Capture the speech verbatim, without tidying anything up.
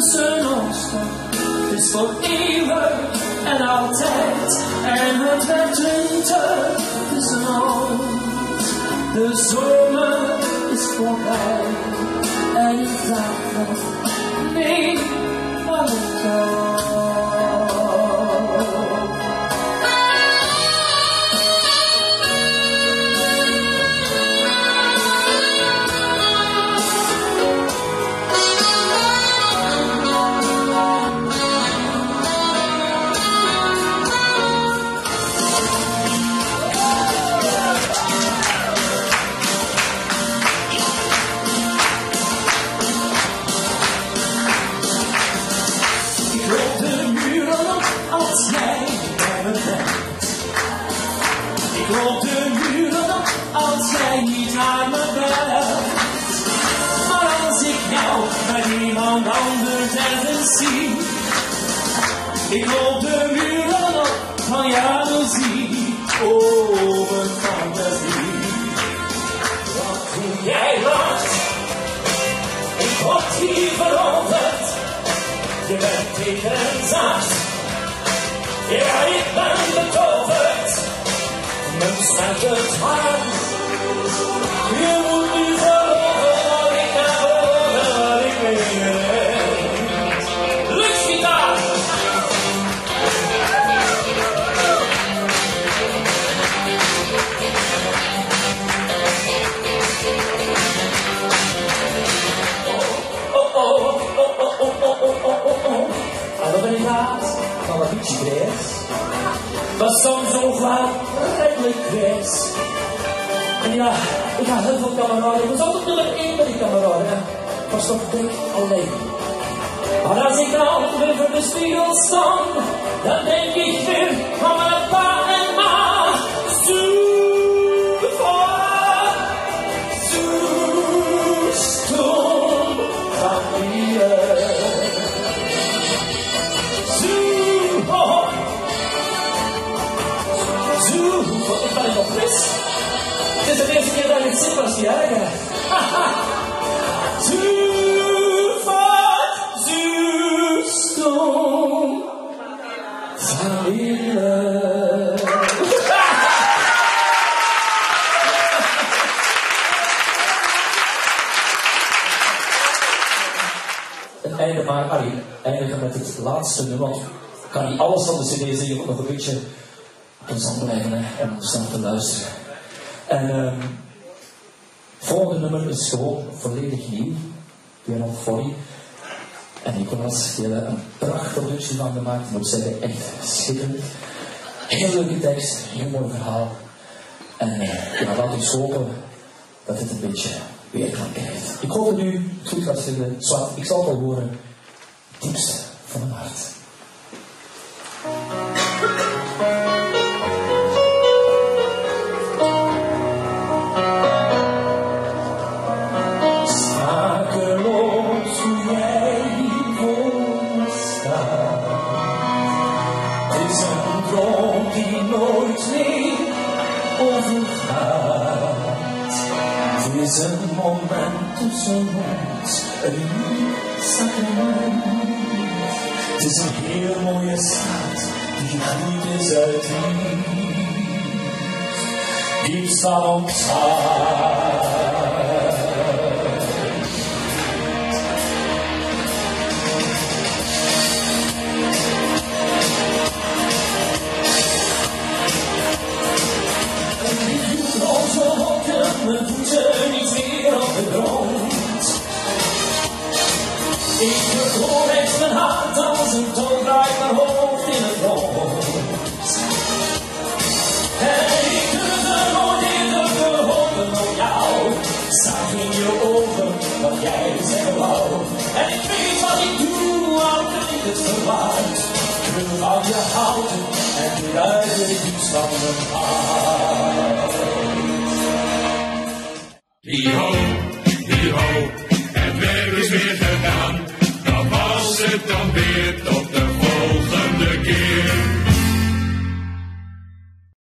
tussen ons stond. Het is voor eeuwig en altijd. En het werd winter tussen ons. De zomer is voorbij. En ik dacht nog, nee, van het jou. Ik loop de muren op als jij niet naar me belt. Maar als ik jou bij iemand anders ergens zie, ik loop de muren op van jaloezie. Oh, mijn fantasie. Wat doe jij lacht? Ik word hier veroverd. Je bent dik en zacht. Ja, ik ben betoverd. Mijn smet het hart. Je moet niet geloven wat ik naar boven, wat ik weet. Luchtgitaar. Oh, oh, oh, oh, oh, oh, oh, oh, oh, oh, oh. Hallo, ben ik laat? Van wat beetje grijs. Was soms ook wel redelijk grijs. En ja, ik had heel veel kameraden. Ik was altijd nummer één bij die kameraden. Ik was toch dik alleen. Maar als ik dan weer voor de spiegel stond, dan denk ik weer aan mijn pa en ma. Super, super stom van hier. Super. Ik ben nog fris. Het is de eerste keer dat ik het zin was, die eigen. Zu vaak, zu stom van hier. Het einde maar, Arie, eindigen met het laatste nummer. Ik kan niet alles van de cd zingen, maar nog een beetje constant blijven hè, en constant te luisteren. En uh, het volgende nummer is gewoon volledig nieuw. Björn Folly en Nicolas, die hebben een prachtproductie van gemaakt. Ik moet zeggen, echt schitterend. Heel leuke tekst, heel mooi verhaal. En uh, ja, laat ons hopen dat het een beetje weerklank krijgt. Ik hoop dat u het goed gaat vinden. Ik zal het al horen. Diepste van mijn hart. Het is een moment tussen ons, een uniek sacrament. Het is een heel mooie stad, die gegroeid is uit liefde. Diep staat ons hart. Mijn voeten niet meer op de grond. Ik verloor echt mijn hart als een toon draait mijn hoofd in het rond. En ik durfde nooit eerder verhopen op jou. Zag in je ogen wat jij zeggen wou. En ik weet wat ik doe, al ben ik het verwaard. Ik wil van je houden en uit de diepst van mijn hart. Hi-ho, hi-ho, het werk is weer gedaan. Dan was het dan weer tot de